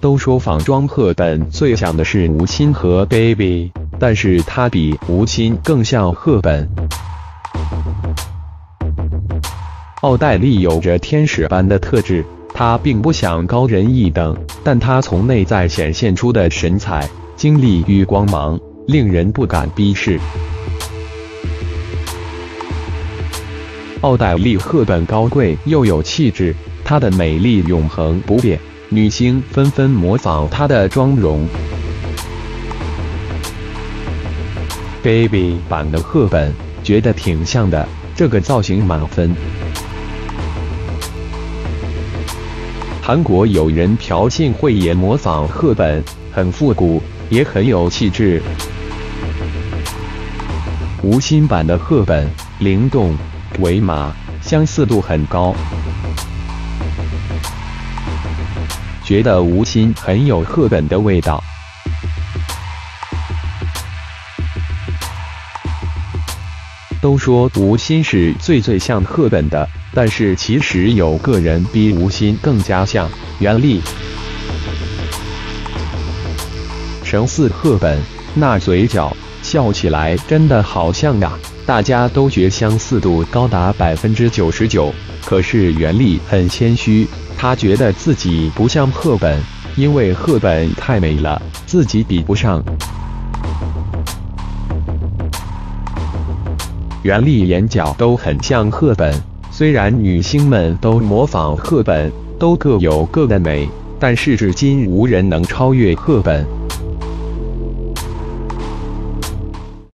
都说仿妆课本最像的是吴昕和 Baby， 但是他比吴昕更像课本。奥黛丽有着天使般的特质，她并不想高人一等，但她从内在显现出的神采、精力与光芒，令人不敢逼视。奥黛丽·赫本高贵又有气质，她的美丽永恒不变，女星纷纷模仿她的妆容。Baby 版的赫本觉得挺像的，这个造型满分。韩国有人朴信惠也模仿赫本，很复古，也很有气质。吴昕版的赫本灵动、鬼马，相似度很高。觉得吴昕很有赫本的味道。都说吴昕是最像赫本的，但是其实有个人比吴昕更加像，袁立。神似赫本，那嘴角笑起来真的好像呀，大家都觉相似度高达99%。可是袁立很谦虚，他觉得自己不像赫本，因为赫本太美了，自己比不上。袁立眼角都很像赫本，虽然女星们都模仿赫本，都各有各的美，但是至今无人能超越赫本。